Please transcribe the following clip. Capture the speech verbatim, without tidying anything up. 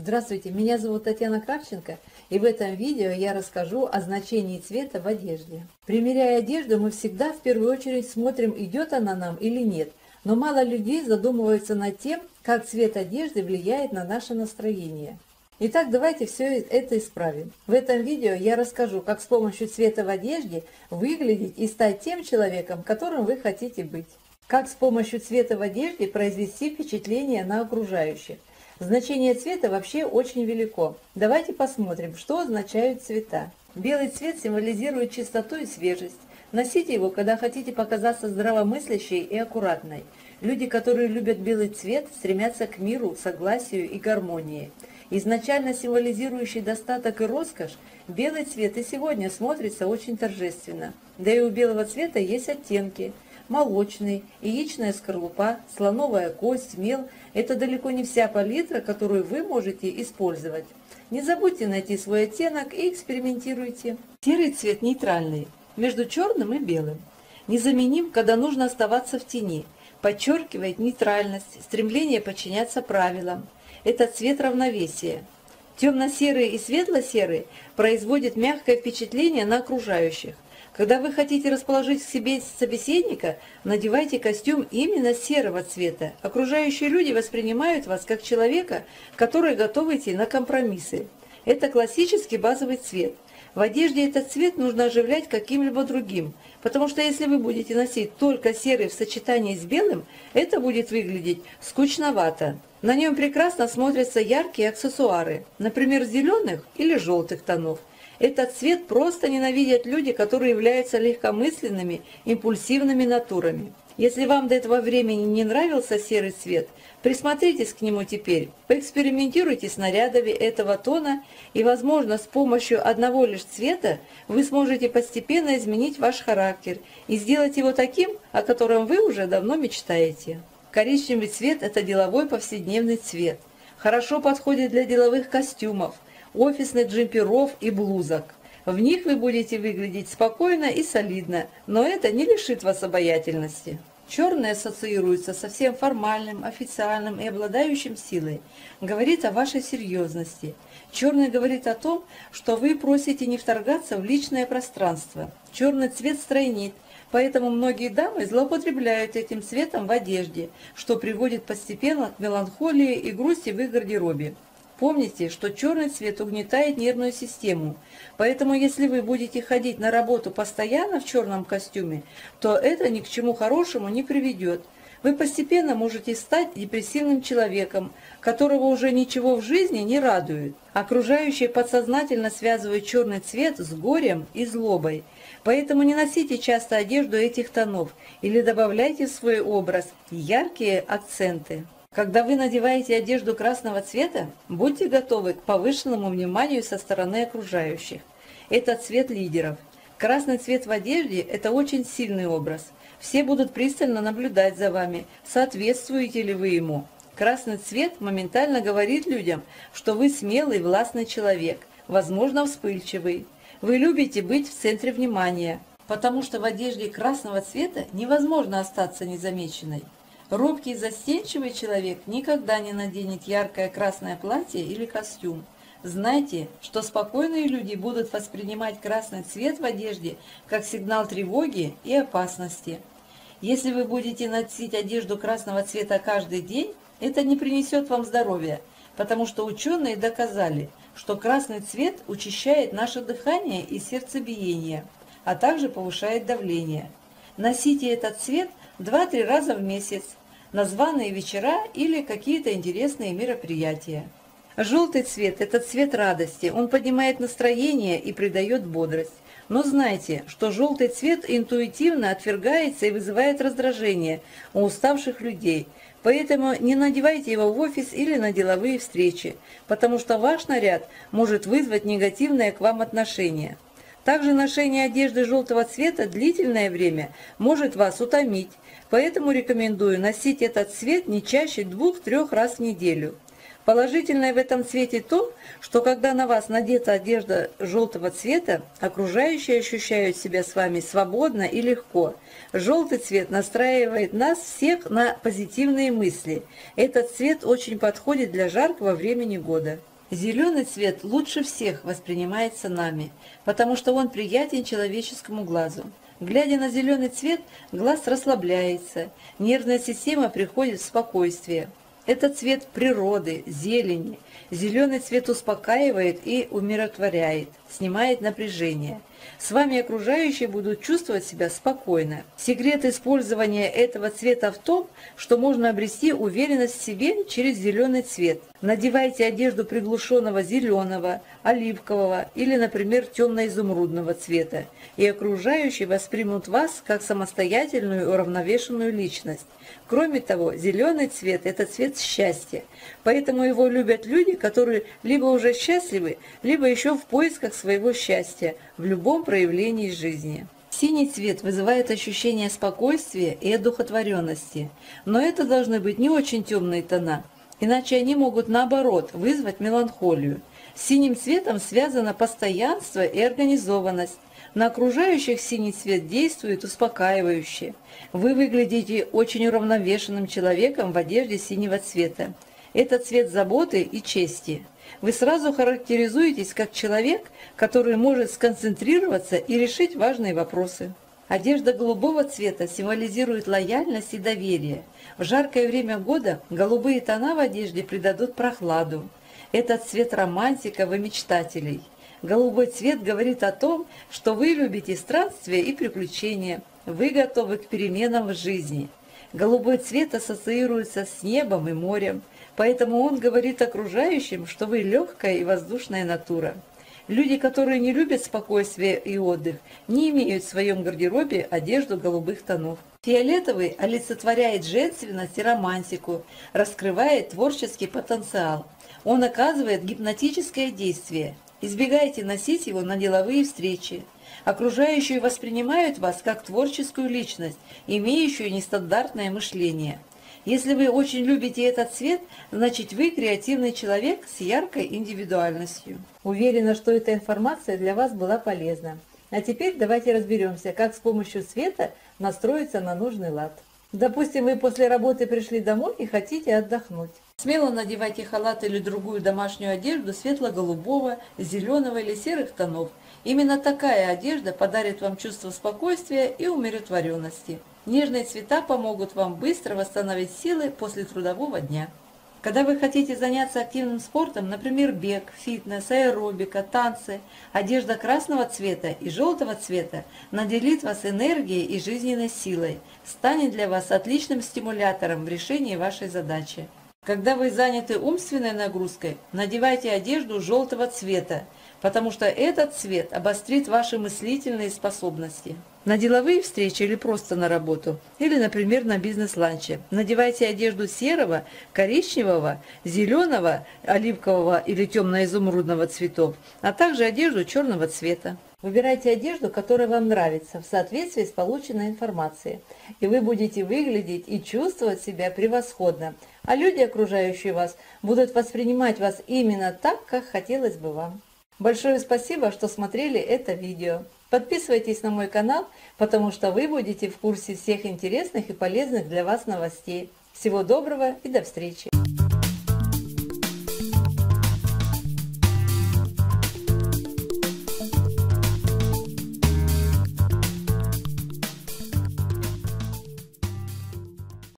Здравствуйте, меня зовут Татьяна Кравченко, и в этом видео я расскажу о значении цвета в одежде. Примеряя одежду, мы всегда в первую очередь смотрим, идет она нам или нет, но мало людей задумываются над тем, как цвет одежды влияет на наше настроение. Итак, давайте все это исправим. В этом видео я расскажу, как с помощью цвета в одежде выглядеть и стать тем человеком, которым вы хотите быть. Как с помощью цвета в одежде произвести впечатление на окружающих. Значение цвета вообще очень велико. Давайте посмотрим, что означают цвета. Белый цвет символизирует чистоту и свежесть. Носите его, когда хотите показаться здравомыслящей и аккуратной. Люди, которые любят белый цвет, стремятся к миру, согласию и гармонии. Изначально символизирующий достаток и роскошь, белый цвет и сегодня смотрится очень торжественно. Да и у белого цвета есть оттенки. Молочный, яичная скорлупа, слоновая кость, мел – это далеко не вся палитра, которую вы можете использовать. Не забудьте найти свой оттенок и экспериментируйте. Серый цвет нейтральный, между черным и белым. Незаменим, когда нужно оставаться в тени. Подчеркивает нейтральность, стремление подчиняться правилам. Это цвет равновесия. Темно-серый и светло-серый производят мягкое впечатление на окружающих. Когда вы хотите расположить к себе собеседника, надевайте костюм именно серого цвета. Окружающие люди воспринимают вас как человека, который готов идти на компромиссы. Это классический базовый цвет. В одежде этот цвет нужно оживлять каким-либо другим, потому что если вы будете носить только серый в сочетании с белым, это будет выглядеть скучновато. На нем прекрасно смотрятся яркие аксессуары, например, зеленых или желтых тонов. Этот цвет просто ненавидят люди, которые являются легкомысленными, импульсивными натурами. Если вам до этого времени не нравился серый цвет, присмотритесь к нему теперь, поэкспериментируйте с нарядами этого тона, и, возможно, с помощью одного лишь цвета вы сможете постепенно изменить ваш характер и сделать его таким, о котором вы уже давно мечтаете. Коричневый цвет – это деловой повседневный цвет. Хорошо подходит для деловых костюмов, офисных джемперов и блузок. В них вы будете выглядеть спокойно и солидно, но это не лишит вас обаятельности. Черный ассоциируется со всем формальным, официальным и обладающим силой. Говорит о вашей серьезности. Черный говорит о том, что вы просите не вторгаться в личное пространство. Черный цвет стройнит, поэтому многие дамы злоупотребляют этим цветом в одежде, что приводит постепенно к меланхолии и грусти в их гардеробе. Помните, что черный цвет угнетает нервную систему, поэтому если вы будете ходить на работу постоянно в черном костюме, то это ни к чему хорошему не приведет. Вы постепенно можете стать депрессивным человеком, которого уже ничего в жизни не радует. Окружающие подсознательно связывают черный цвет с горем и злобой, поэтому не носите часто одежду этих тонов или добавляйте в свой образ яркие акценты. Когда вы надеваете одежду красного цвета, будьте готовы к повышенному вниманию со стороны окружающих. Это цвет лидеров. Красный цвет в одежде – это очень сильный образ. Все будут пристально наблюдать за вами, соответствуете ли вы ему. Красный цвет моментально говорит людям, что вы смелый, властный человек, возможно, вспыльчивый. Вы любите быть в центре внимания, потому что в одежде красного цвета невозможно остаться незамеченной. Робкий и застенчивый человек никогда не наденет яркое красное платье или костюм. Знайте, что спокойные люди будут воспринимать красный цвет в одежде как сигнал тревоги и опасности. Если вы будете носить одежду красного цвета каждый день, это не принесет вам здоровья, потому что ученые доказали, что красный цвет учащает наше дыхание и сердцебиение, а также повышает давление. Носите этот цвет два-три раза в месяц, на званые вечера или какие-то интересные мероприятия. Желтый цвет – это цвет радости, он поднимает настроение и придает бодрость. Но знайте, что желтый цвет интуитивно отвергается и вызывает раздражение у уставших людей, поэтому не надевайте его в офис или на деловые встречи, потому что ваш наряд может вызвать негативное к вам отношение. Также ношение одежды желтого цвета длительное время может вас утомить, поэтому рекомендую носить этот цвет не чаще двух-трех раз в неделю. Положительное в этом цвете то, что когда на вас надета одежда желтого цвета, окружающие ощущают себя с вами свободно и легко. Желтый цвет настраивает нас всех на позитивные мысли. Этот цвет очень подходит для жаркого времени года. Зеленый цвет лучше всех воспринимается нами, потому что он приятен человеческому глазу. Глядя на зеленый цвет, глаз расслабляется, нервная система приходит в спокойствие. Это цвет природы, зелени. Зеленый цвет успокаивает и умиротворяет, снимает напряжение. С вами окружающие будут чувствовать себя спокойно. Секрет использования этого цвета в том, что можно обрести уверенность в себе через зеленый цвет. Надевайте одежду приглушенного зеленого, оливкового или, например, темно-изумрудного цвета, и окружающие воспримут вас как самостоятельную уравновешенную личность. Кроме того, зеленый цвет – это цвет счастья, поэтому его любят люди, которые либо уже счастливы, либо еще в поисках своего счастья в любом проявлении жизни. Синий цвет вызывает ощущение спокойствия и одухотворенности, но это должны быть не очень темные тона, иначе они могут, наоборот, вызвать меланхолию. С синим цветом связано постоянство и организованность. На окружающих синий цвет действует успокаивающе. Вы выглядите очень уравновешенным человеком в одежде синего цвета. Это цвет заботы и чести. Вы сразу характеризуетесь как человек, который может сконцентрироваться и решить важные вопросы. Одежда голубого цвета символизирует лояльность и доверие. В жаркое время года голубые тона в одежде придадут прохладу. Это цвет романтиков и мечтателей. Голубой цвет говорит о том, что вы любите странствия и приключения, вы готовы к переменам в жизни. Голубой цвет ассоциируется с небом и морем, поэтому он говорит окружающим, что вы легкая и воздушная натура. Люди, которые не любят спокойствие и отдых, не имеют в своем гардеробе одежду голубых тонов. Фиолетовый олицетворяет женственность и романтику, раскрывает творческий потенциал. Он оказывает гипнотическое действие. Избегайте носить его на деловые встречи. Окружающие воспринимают вас как творческую личность, имеющую нестандартное мышление. Если вы очень любите этот цвет, значит вы креативный человек с яркой индивидуальностью. Уверена, что эта информация для вас была полезна. А теперь давайте разберемся, как с помощью цвета настроиться на нужный лад. Допустим, вы после работы пришли домой и хотите отдохнуть. Смело надевайте халат или другую домашнюю одежду светло-голубого, зеленого или серых тонов. Именно такая одежда подарит вам чувство спокойствия и умиротворенности. Нежные цвета помогут вам быстро восстановить силы после трудового дня. Когда вы хотите заняться активным спортом, например, бег, фитнес, аэробика, танцы, одежда красного цвета и желтого цвета наделит вас энергией и жизненной силой, станет для вас отличным стимулятором в решении вашей задачи. Когда вы заняты умственной нагрузкой, надевайте одежду желтого цвета, потому что этот цвет обострит ваши мыслительные способности. На деловые встречи или просто на работу, или, например, на бизнес-ланче, надевайте одежду серого, коричневого, зеленого, оливкового или темно-изумрудного цветов, а также одежду черного цвета. Выбирайте одежду, которая вам нравится, в соответствии с полученной информацией, и вы будете выглядеть и чувствовать себя превосходно, а люди, окружающие вас, будут воспринимать вас именно так, как хотелось бы вам. Большое спасибо, что смотрели это видео. Подписывайтесь на мой канал, потому что вы будете в курсе всех интересных и полезных для вас новостей. Всего доброго и до встречи!